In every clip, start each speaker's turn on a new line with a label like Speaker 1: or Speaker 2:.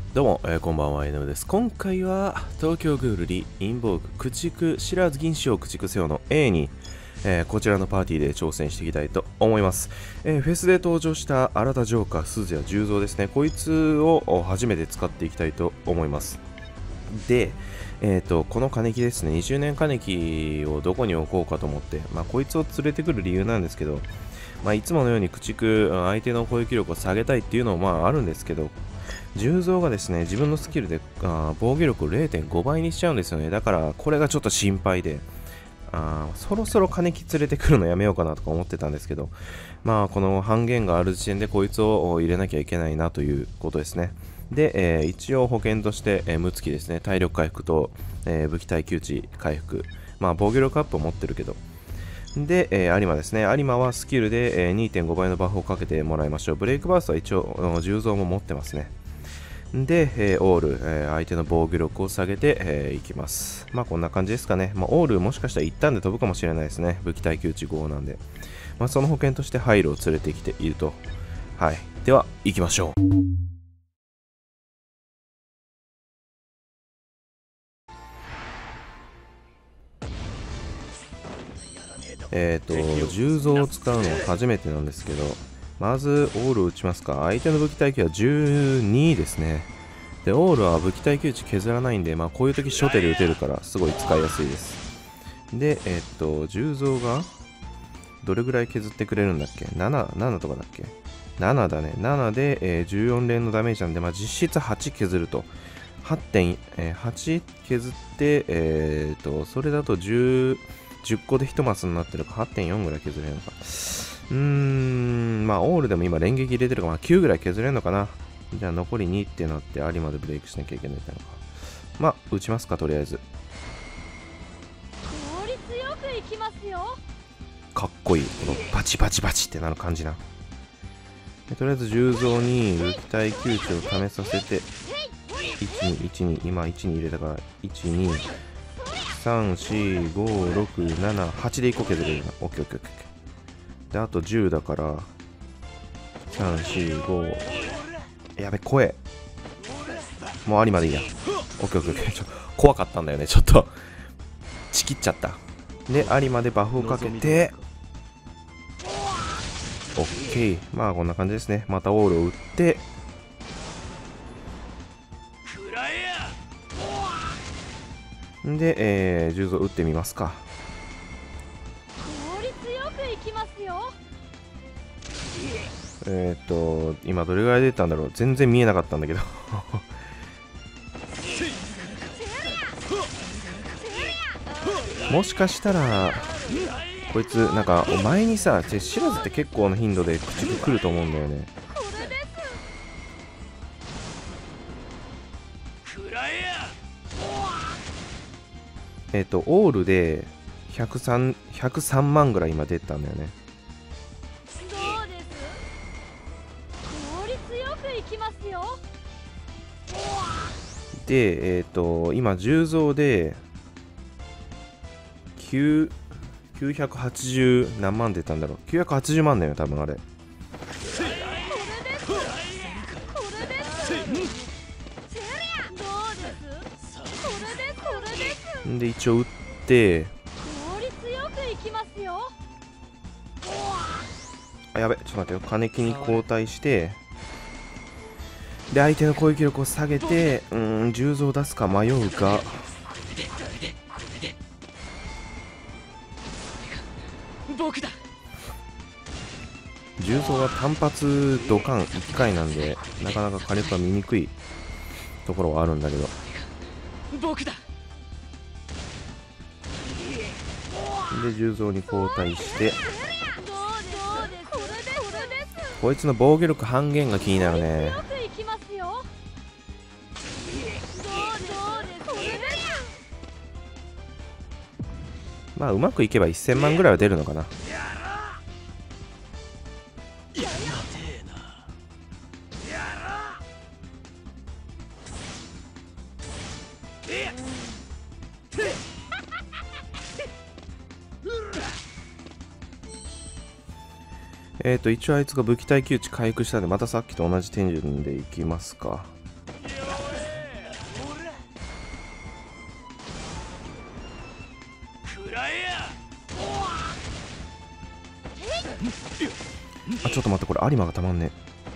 Speaker 1: どうも、こんばんは、NM です。今回は東京グールリインボーグ駆逐知らず銀紙を駆逐せよの A に、こちらのパーティーで挑戦していきたいと思います。フェスで登場した新田ジョーカー鈴谷十三ですね。こいつを初めて使っていきたいと思います。で、この金木ですね、20年金木をどこに置こうかと思って、こいつを連れてくる理由なんですけど、いつものように駆逐、相手の攻撃力を下げたいっていうのもあるんですけど、重蔵がですね、自分のスキルで防御力を 0.5 倍にしちゃうんですよね。だからこれがちょっと心配で、そろそろ金木連れてくるのやめようかなとか思ってたんですけど、この半減がある時点でこいつを入れなきゃいけないなということですね。で、一応保険として、無月ですね、体力回復と、武器耐久値回復、防御力アップを持ってるけど、で、有馬ですね。有馬はスキルで、2.5 倍のバフをかけてもらいましょう。ブレイクバーストは一応、重蔵も持ってますね。で、オール、相手の防御力を下げて、いきます。こんな感じですかね。オールもしかしたら一旦で飛ぶかもしれないですね。武器耐久値5なんで。その保険としてハイルを連れてきていると。はい。では、行きましょう。重蔵を使うのは初めてなんですけど、まずオールを打ちますか。相手の武器耐久は12ですね。で、オールは武器耐久値削らないんで、こういう時初手で打てるからすごい使いやすいです。で、重蔵がどれぐらい削ってくれるんだっけ？ 7 とかだっけ？ 7 だね。7で、14連のダメージなんで、実質8削ると。8削って、それだと10個で1マスになってるか 8.4 ぐらい削れるのか。オールでも今連撃入れてるから、9ぐらい削れるのかな。じゃあ残り2ってなって有馬でブレイクしなきゃいけないってのか。打ちますか、とりあえず。
Speaker 2: 効率よくいきますよ。
Speaker 1: かっこいい。このバチバチバチってなる感じな。とりあえず重蔵に武器耐久値を試させて、12、今1に入れたから、1、2、3、4、5、6、7、8で1個削れるな。オッケーオッケーオッケー。で、あと10だから、3、4、5、やべ、声。もう有馬でいいや。オッケーオッケーオッケー。怖かったんだよね、ちょっと。ちきっちゃった。で、有馬でバフをかけて、オッケー。こんな感じですね。またオールを打って、で、重蔵打ってみますか。
Speaker 2: 効率よくいきますよ。
Speaker 1: 今どれぐらい出たんだろう。全然見えなかったんだけどもしかしたらこいつなんか前にさ、シラズって結構な頻度で駆逐来ると思うんだよね。オールで103万ぐらい今出たんだよね。
Speaker 2: そうです。効率よくいきますよ。
Speaker 1: で、今重蔵で980何万出たんだろう。980万だよ多分あれ。で一応打って
Speaker 2: 効率よくいきますよ。
Speaker 1: やべ、ちょっと待ってよ。金木に交代してで相手の攻撃力を下げて重蔵を出すか迷うが、重蔵は単発ドカン1回なんでなかなか火力が見にくいところはあるんだけど、で重蔵に交代してこいつの防御力半減が気になるね。うまくいけば1000万ぐらいは出るのかな。一応あいつが武器耐久値回復したんで、またさっきと同じ手順でいきますか。 ちょっと待って、これ有馬がたまんね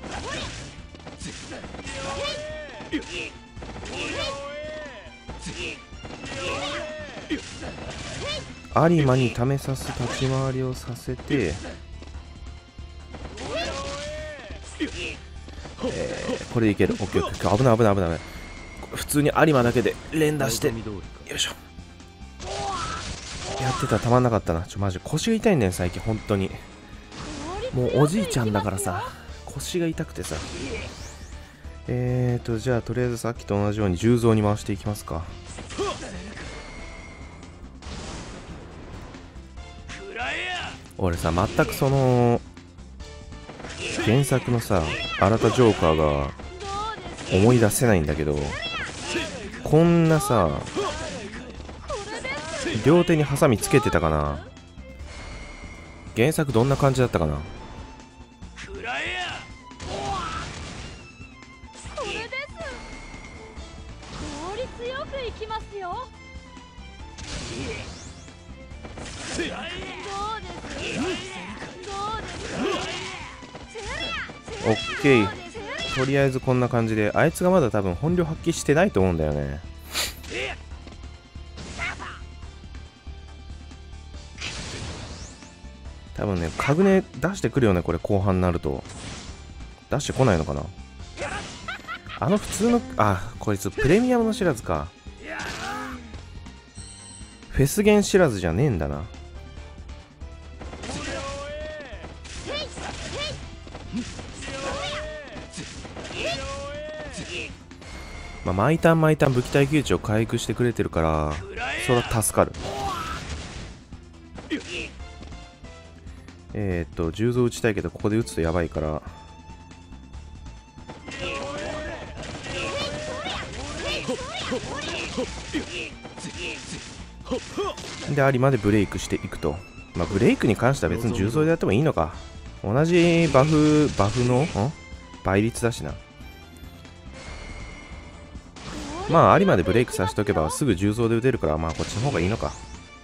Speaker 1: え。有馬に試さす立ち回りをさせて、これでいける。オッケーオッケー。危ない危ない危ない。普通に有馬だけで連打して、よいしょ。やってたらたまんなかったな。マジ腰が痛いんだよ最近本当に。もうおじいちゃんだからさ、腰が痛くてさ。じゃあとりあえずさっきと同じように重蔵に回していきますか。俺さ、全くその原作のさ新たジョーカーが思い出せないんだけど、こんなさ両手にハサミつけてたかな。原作どんな感じだったかな。オッケー。とりあえずこんな感じで、あいつがまだ多分本領発揮してないと思うんだよね。多分ね、カグネ出してくるよね、これ後半になると。出してこないのかな。普通の、こいつプレミアムの知らずか。フェスゲン知らずじゃねえんだな。毎ターン毎ターン武器耐久値を回復してくれてるから、それは助かる。重蔵打ちたいけど、ここで打つとやばいから。で、有馬でブレイクしていくと。ブレイクに関しては別に重蔵でやってもいいのか。同じバフの倍率だしな。有馬でブレイクさせとけばすぐ重蔵で打てるから、こっちの方がいいのか。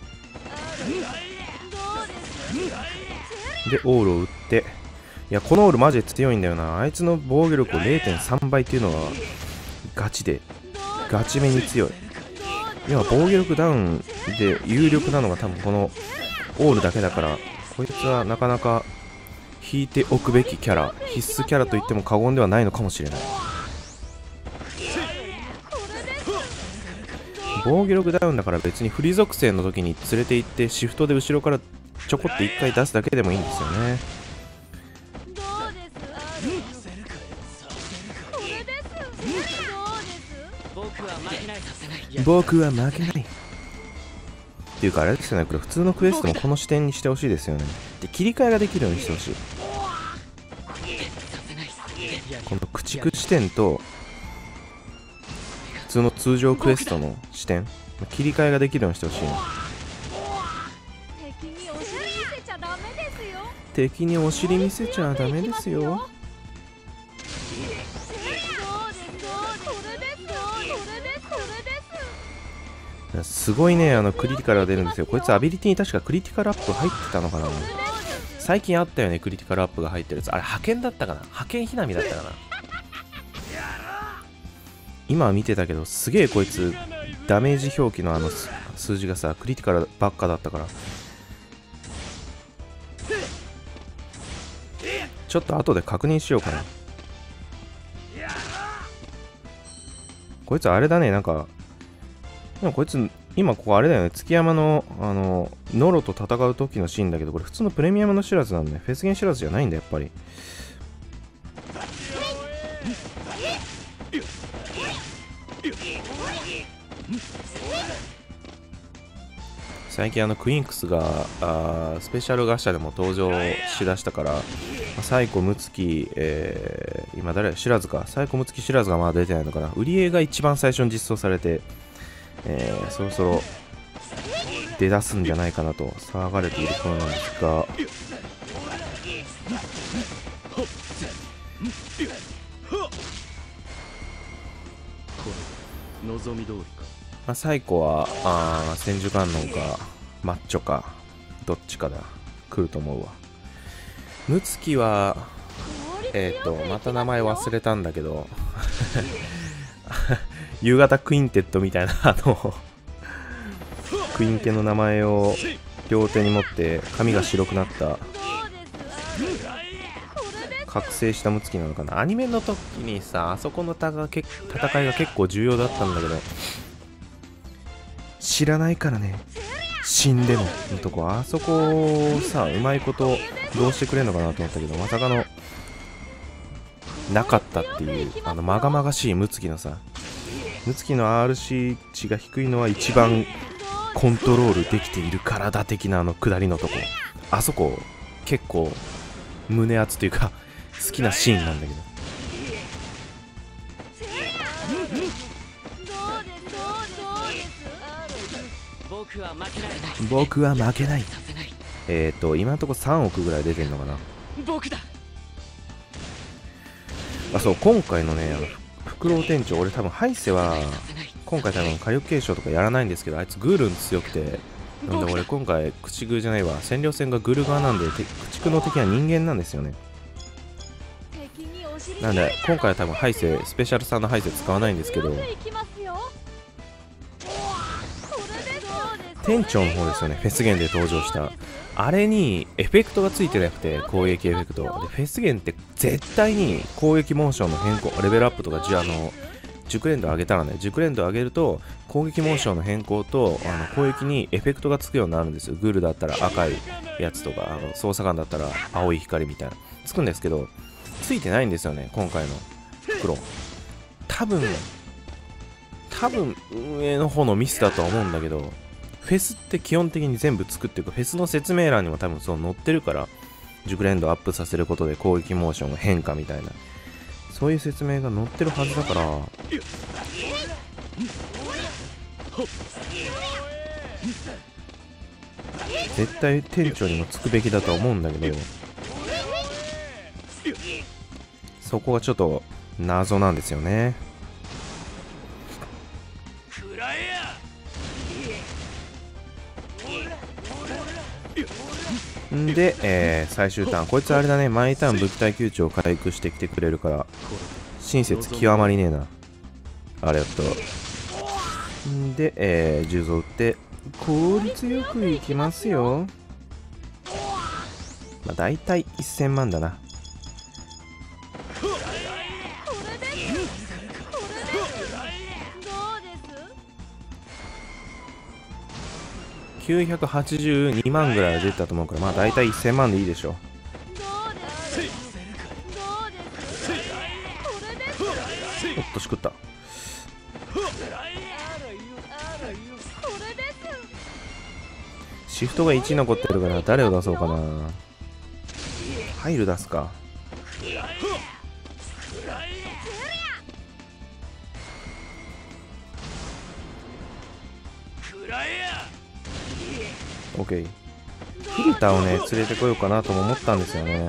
Speaker 1: で、オールを打って、いや、このオールマジで強いんだよな。あいつの防御力を 0.3 倍っていうのはガチめに強い。今防御力ダウンで有力なのが多分このオールだけだから、こいつはなかなか引いておくべきキャラ、必須キャラといっても過言ではないのかもしれない。防御力ダウンだから別にフリ属性の時に連れて行ってシフトで後ろからちょこっと1回出すだけでもいいんですよね。僕は負けないっていうか、あれですよね、これ普通のクエストもこの視点にしてほしいですよね。で、切り替えができるようにしてほしい。この駆逐視点と普通の通常クエストの視点、切り替えができるようにしてほしいな。敵にお尻見せちゃダメですよ。すごいね、クリティカルが出るんですよ。こいつアビリティに確かクリティカルアップ入ってたのかな。最近あったよね、クリティカルアップが入ってるやつ。あれ派遣だったかな、派遣ひなみだったかな。今は見てたけど、すげえこいつダメージ表記の数字がさ、クリティカルばっかだったから、ちょっと後で確認しようかな。こいつあれだね、なんかでもこいつ今ここあれだよね、月山のノロと戦う時のシーンだけど、これ普通のプレミアムの知らずなんで、フェスゲン知らずじゃないんだやっぱり。最近クインクスがスペシャルガシャでも登場しだしたから、サイコムツキ、今誰知らずか、サイコムツキ知らずがまだ出てないのかな。売り絵が一番最初に実装されて、そろそろ出だすんじゃないかなと騒がれている頃なんですが、
Speaker 3: 望み通りか。
Speaker 1: サイコは千手観音かマッチョかどっちかだ来ると思うわ。 ムツキはまた名前忘れたんだけど夕方クインテッドみたいなクインテの名前を両手に持って髪が白くなった覚醒したムツキなのかな。アニメの時にさ、あそこの戦いが結構重要だったんだけど、知らないからね、死んでものとこ、あそこをさ、うまいことどうしてくれるのかなと思ったけど、まさかのなかったっていう、まがまがしいムツキのさ、ムツキの RC 値が低いのは一番コントロールできている体的な下りのとこ、あそこ結構胸熱というか好きなシーンなんだけど、僕は負けない。今のところ3億ぐらい出てんのかな。あ、そう、今回のね、フクロウ店長、俺多分ハイセは今回多分火力継承とかやらないんですけど、あいつグールン強くて、なんで俺今回駆逐じゃないわ、占領戦がグル側なんで駆逐の敵は人間なんですよね。なんで今回は多分ハイセスペシャルさんのハイセ使わないんですけど、店長の方ですよね、フェスゲンで登場したあれにエフェクトがついてなくて、攻撃エフェクトで、フェスゲンって絶対に攻撃モーションの変更、レベルアップとか熟練度上げたらね、熟練度上げると攻撃モーションの変更と攻撃にエフェクトがつくようになるんですよ。グールだったら赤いやつとか、操作ガンだったら青い光みたいなつくんですけど、ついてないんですよね今回の黒。多分運営の方のミスだとは思うんだけど、フェスって基本的に全部作っていく、フェスの説明欄にも多分そう載ってるから、熟練度アップさせることで攻撃モーションが変化みたいな、そういう説明が載ってるはずだから、絶対店長にもつくべきだと思うんだけど、そこがちょっと謎なんですよね。んで、最終ターン、こいつあれだね、毎ターン武器耐久値を回復してきてくれるから、親切極まりねえな。あれやっと。んで、重装打って、効率よくいきますよ。まあ、大体1000万だな。982万ぐらいは出たと思うから、まあ大体1000万でいいでしょう。おっとしくった。シフトが1残ってるから誰を出そうかな。ハイル出すか。オッケー。フリタをね連れてこようかなとも思ったんですよね。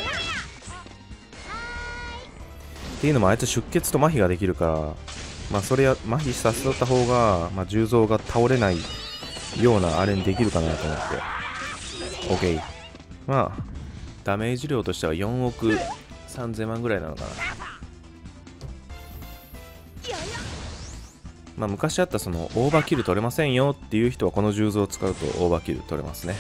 Speaker 1: っていうのもあいつ出血と麻痺ができるから、まあそれや麻痺させた方が、まあ、重蔵が倒れないようなあれにできるかなと思って。オッケー。まあダメージ量としては4億3000万ぐらいなのかな。まあ昔あったそのオーバーキル取れませんよっていう人はこの重蔵を使うとオーバーキル取れますね。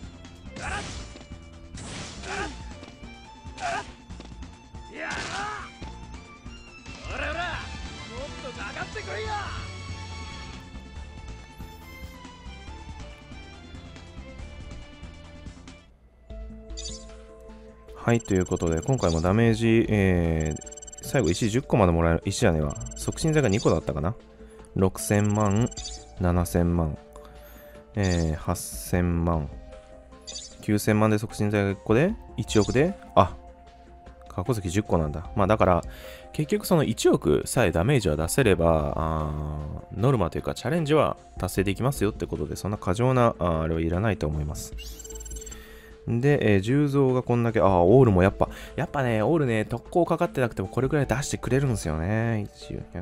Speaker 1: はい、ということで今回もダメージ、最後石10個までもらえる。石じゃねえわ、促進剤が2個だったかな。6000万、7000万、8000万、9000万で促進剤が1個で、1億で、あ、過去石10個なんだ。まあだから、結局その1億さえダメージは出せれば、ノルマというかチャレンジは達成できますよってことで、そんな過剰なあれはいらないと思います。で、重蔵がこんだけ、オールもやっぱね、オールね、特攻かかってなくてもこれくらい出してくれるんですよね。1、100、1000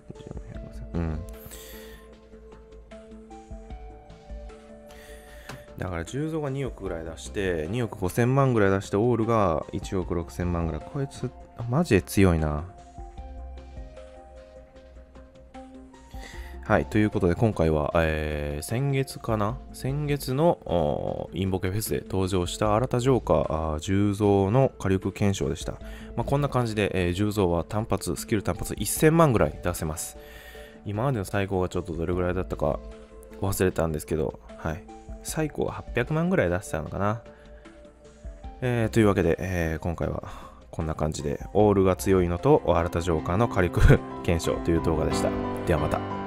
Speaker 1: 万、10万、100万。うん。 だから10増が2億ぐらい出して2億5000万ぐらい出してオールが1億6000万ぐらい。こいつマジで強いな。はい、ということで今回は、先月のインボケフェスで登場した新たジョーカー10増の火力検証でした。こんな感じで、10増はスキル単発1000万ぐらい出せます。今までの最高がちょっとどれぐらいだったか忘れたんですけど、はい、最高が800万ぐらい出せたのかな。というわけで、今回はこんな感じでオールが強いのと新たジョーカーの火力検証という動画でした。ではまた。